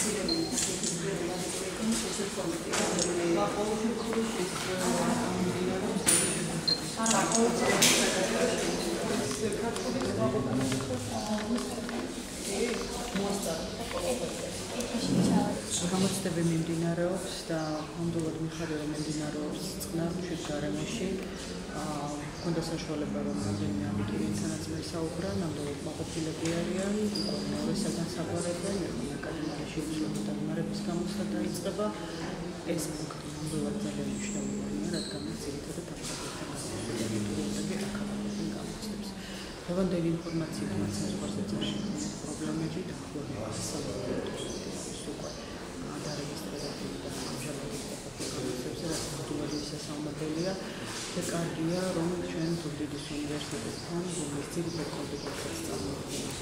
გამოცდები მიმდინარეობს და ნამდვილად მიხარია რომ მიმდინარეობს წყნარ მშვიდ გარემოში. Უნდა საშუალება რომ რამდენიმე აბიტურიენტთანაც მე საუბრა, ნამდვილად მაყოფილები არიან, უკვე მეორე საგან საგვარებენ, ეხლა აკადემიაში უშუალოდ დაგმარების გამოცდა დაიწყება. ეს პუნქტი ნამდვილად ძალიან მნიშვნელოვანია, რადგან ძირითადად აბიტურიენტები აკადემიიდან გამოცდებს. Დღევანდელი ინფორმაციით მათ საზღვარზე წარში პრობლემები დაახლოებით 3% უკვე დარეგისტრირებული და ამჟამად გამოცდებზე რაც ნამდვილად შესაძლებელია და კარგია რომ ჩვენ თურქეთის უნივერსიტეტთან რომლის ძირითად კომპეტენციას წარმოადგენს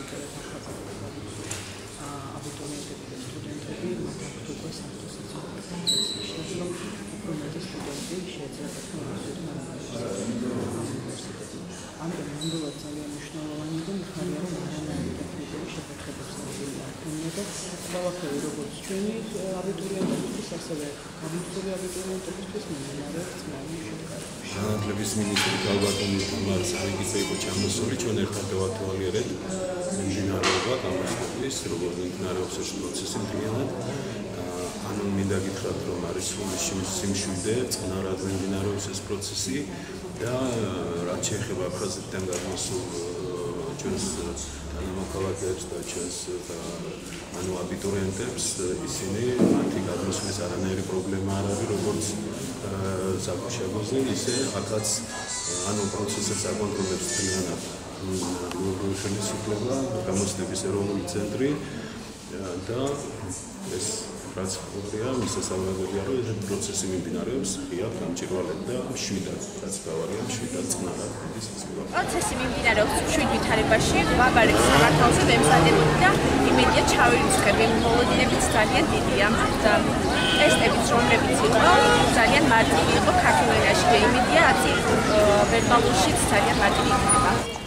აბიტურიენტები და სტუდენტები მათ აქვთ უკვე საფრთხე რომ უფრო სტუდენტი შეიძლება ამიტომ ნამდვილად ძალიან მნიშვნელოვანი და მხარია რომ არანაირი ტექნიკური შეფეთქებებს არ და ყველაფერი როგორც ჩვენი აბიტურიენტებისთვის ასევე გამოცდილი აბიტურიენტებისთვის მიმდინარეობს ძმაი შედგარებში. განათლების მინისტრი გალბატონი თამარ სარიგიძე იყო ჩამოსული, ჩვენ ერთად დავათვალიერეთ მიმდინარეობა გამოცდების, როგორ მიმდინარეობს ეს პროცესი მთლიანად. ანუ მინდა გითხრათ რომ არის სიმშვიდე, წყნარად მიმდინარეობს ეს პროცესი და რაც შეეხება აფხაზეთიდან გადმოსულ ჩვენს თანამოქალაქეებს და ჩვენს აბიტურიენტებს, ისინი მათი გადმოსვლის არანაირი პრობლემა არ არის, როგორც საკუშაგოზე, ისე აქაც პროცესებს აკონტროლებს მთლიანად ხელისუფლება, გამოცდების ეროვნული ცენტრი და ეს რაც ხდება, მის შესაძლებელია რომ ეს პროცესი მიმდინარეობს ღიად, გამჭვირვალედ და მშვიდად, რაც გავარია მშვიდად წყნარად ის ისწრება. პროცესი მიმდინარეობს მშვიდ ვითარებაში, ვაბარებ საქართველოს მემზადებოდი და იმედია ჩავირიცხები, მოლოდინებიც ძალიან დიდია და ტესტებიც რომლებიც იყო, ძალიან მარტივი იყო ქართულ ენაში და იმედია ვერბალურშიც ძალიან მარტივი იქნება.